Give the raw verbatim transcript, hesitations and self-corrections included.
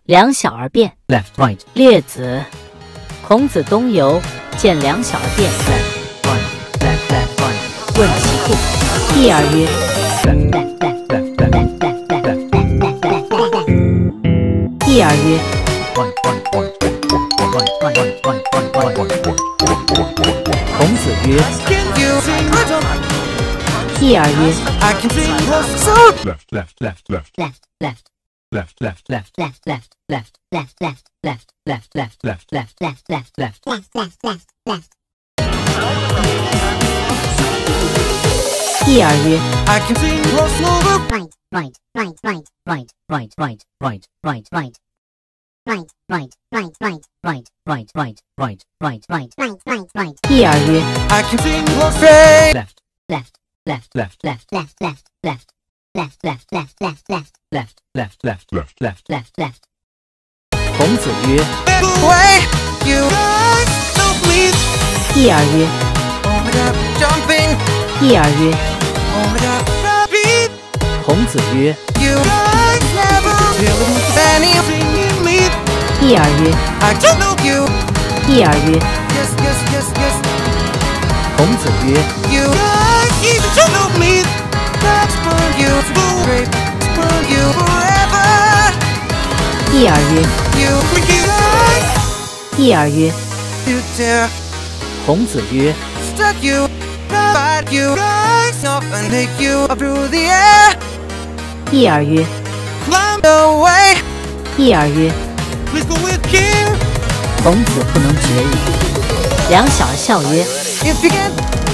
两小儿辩 left, right, 列子。孔子东游，见两小儿辩 left, right, left, left, right, 问其故。弟儿曰 left, left, left, left, left, left, 弟儿曰 right, right, right, right, right, right, right, right, right. 孔子曰弟儿曰 left, left, left, left, left left left, left, left, left left left left left left left, left, left, left left left left. left left left 弟儿曰 right right right right right right right right, right right right right right right right right right right, right right right right right 弟儿曰 left, left left left, left left left left left left left left left left, left, left, left, left. left left 孔子曰弟儿曰弟儿曰孔子曰弟儿曰弟儿曰孔子曰弟儿曰弟儿曰孔子曰弟儿曰弟儿曰孔子不能决矣。两小儿笑曰